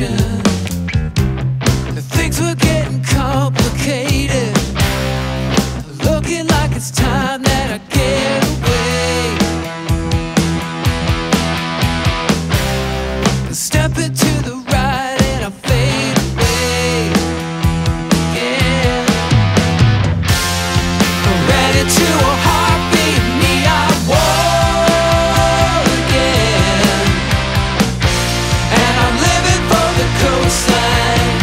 station. Things were getting complicated, looking like it's time that I get away. Step into the right and I fade away. Yeah, I ran into a heartbeat, neon wall again, and I'm living for the coastline.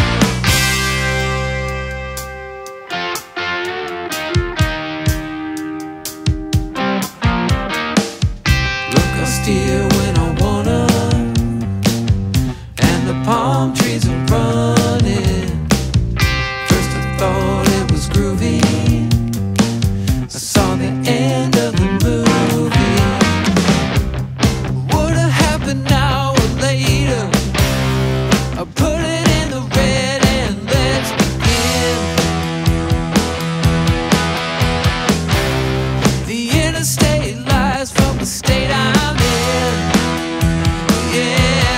Look, I'll steer when I wanna, and the palm trees are running. First I thought it was groovy, I saw the end of the movie. Would've happened now or later, I put it in the red and let's begin. The interstate lies from the state I'm in. Yeah,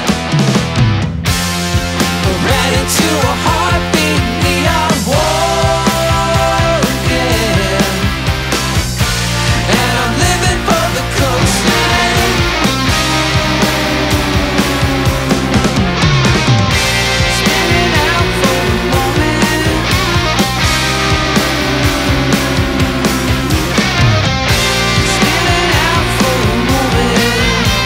ran into a heartbeat, neon wall again, and I'm living for the coastline. Spinning out for a moment, spinning out for a moment.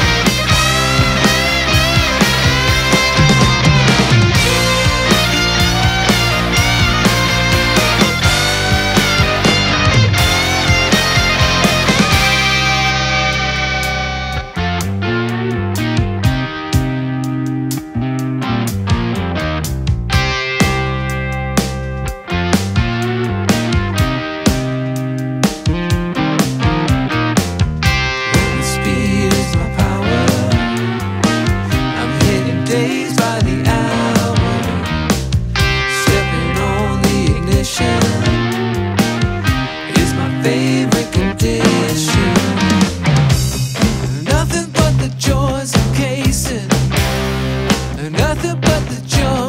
Speed is my power, I'm hitting days by the hour, stepping on the ignition is my favorite condition. Nothing but the joys of casing, nothing but the joy